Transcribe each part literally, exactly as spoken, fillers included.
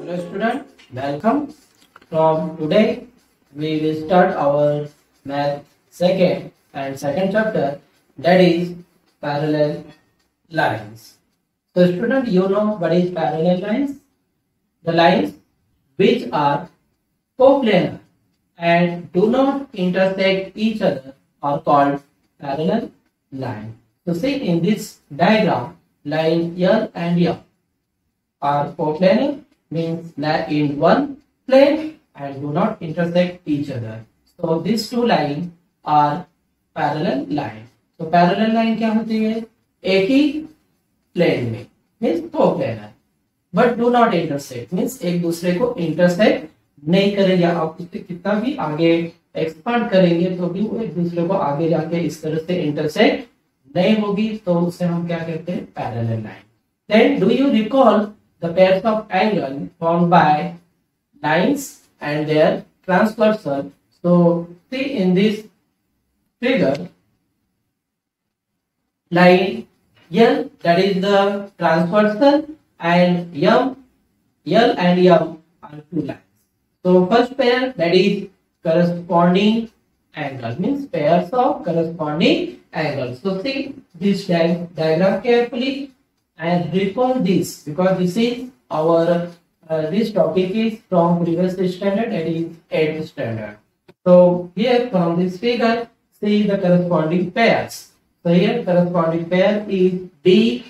Hello student, welcome. From today we will start our math second and second chapter, that is parallel lines. So student, you know what is parallel lines? The lines which are coplanar and do not intersect each other are called parallel line. So see in this diagram, line L and M are coplanar, means that in one plane and do not intersect each other. So these two lines are parallel line. So parallel line क्या होती है? एक ही plane में, means coplanar, but do not intersect, means एक दूसरे को intersect नहीं करेंगे. आप उससे कितना भी आगे एक्सपांड करेंगे तो भी वो एक दूसरे को आगे जाके इस तरह से intersect नहीं होगी, तो उसे हम क्या कहते हैं? Parallel line. Then do you recall the pairs of angle formed by lines and their transversal? So see in this figure, line L, that is the transversal, and M, L and M are two lines. So first pair, that is corresponding angle, means pairs of corresponding angles. So see this di diagram carefully and recall this, because this is our uh, this topic is from previous standard, that is eighth standard. So here from this figure, see the corresponding pairs. So here corresponding pair is D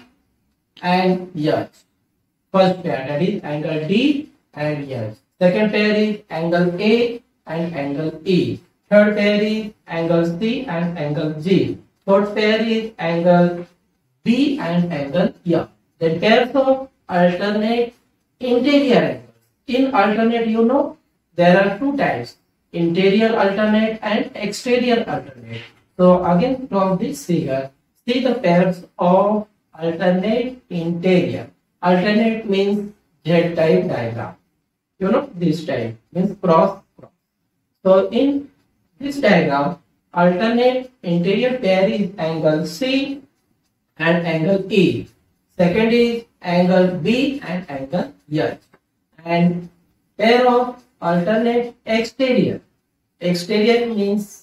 and H. First pair, that is angle D and H. Second pair is angle A and angle E. Third pair is angle C and angle G. Fourth pair is angle B and angle M. Then pairs of alternate interior angles. In alternate, you know, there are two types, interior alternate and exterior alternate. So again from this figure, see the pairs of alternate interior. Alternate means Z-type diagram. You know, this type means cross cross. So in this diagram, alternate interior pair is angle C and angle E. Second is angle B and angle H. And pair of alternate exterior. Exterior means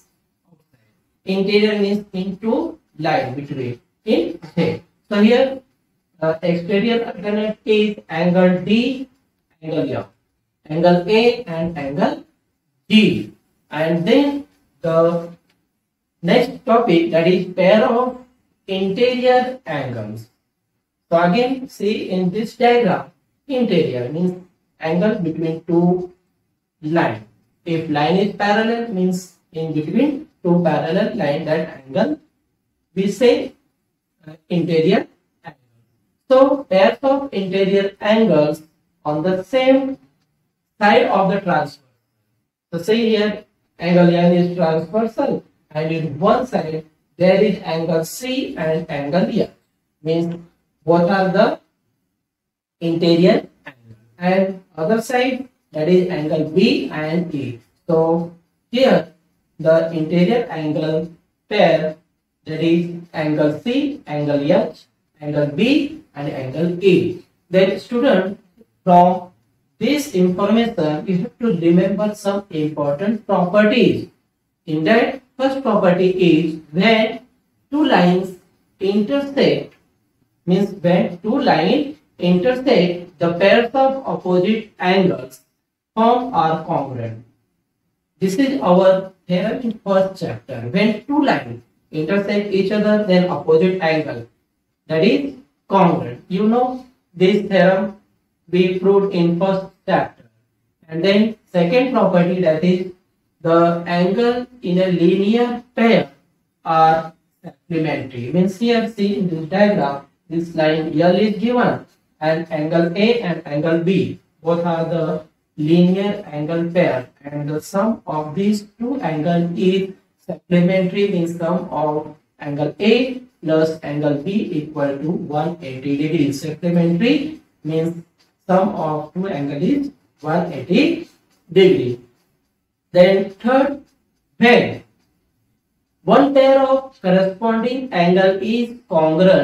interior means into line between in Z. So here uh, exterior alternate is angle D, angle F, angle A and angle G. And then the next topic, that is pair of interior angles. So again see in this diagram, interior means angle between two lines. If line is parallel, means in between two parallel line, that angle we say uh, interior angle. So pairs of interior angles on the same side of the transversal. So see here angle N is transversal, and in one side there is angle C and angle E, means both are the interior angle, and other side that is angle B and E. So here the interior angle pair, that is angle C, angle H, angle B and angle E. Then student, from this information you have to remember some important properties. In that, first property is when two lines intersect, means when two lines intersect, the pairs of opposite angles form are congruent. This is our theorem in first chapter. When two lines intersect each other, then opposite angle, that is congruent. You know this theorem we proved in first chapter. And then second property, that is the angle in a linear pair are supplementary. Means here see in this diagram, this line L is given and angle A and angle B, both are the linear angle pair, and the sum of these two angles is supplementary, means sum of angle A plus angle B equal to one hundred eighty degrees. Supplementary means sum of two angles is one hundred eighty degrees. Then third, when one pair of corresponding angle is congruent,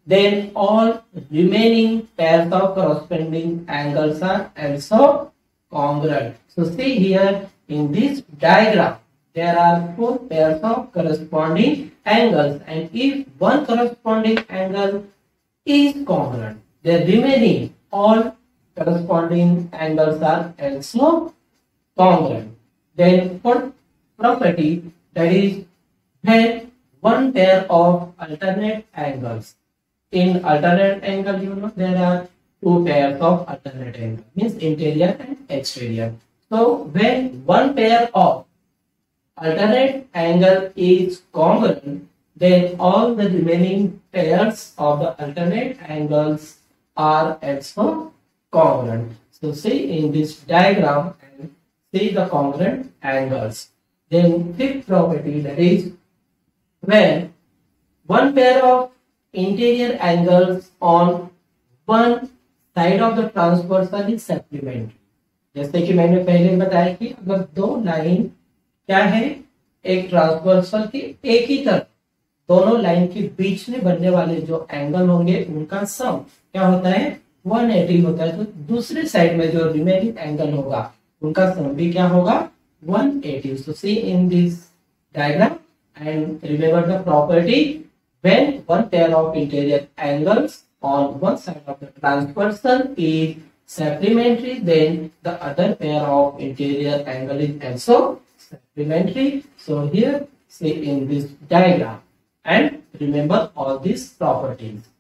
then all remaining pairs of corresponding angles are also congruent. So see here in this diagram, there are four pairs of corresponding angles, and if one corresponding angle is congruent, the remaining all corresponding angles are also congruent. Then fourth property, that is when one pair of alternate angles. In alternate angle, you know, there are two pairs of alternate angle, means interior and exterior. So when one pair of alternate angle is congruent, then all the remaining pairs of the alternate angles are also congruent. So see in this diagram and see the congruent angles. Then fifth property, that is when one pair of interior angles on one side of the transversal is supplementary. जैसे कि मैंने पहले बताया कि अगर दो line क्या है, एक ट्रांसवर्सल की एक ही तरफ दोनों लाइन के बीच में बनने वाले जो एंगल होंगे उनका सम क्या होता है, एक सौ अस्सी होता है। तो दूसरे साइड में जो रिमेनिंग एंगल होगा उनका सम भी क्या होगा, एक सौ अस्सी। So see in this diagram and remember the property, when one pair of interior angles on one side of the transversal is supplementary, then the other pair of interior angle is also supplementary. So here see in this diagram and remember all these properties.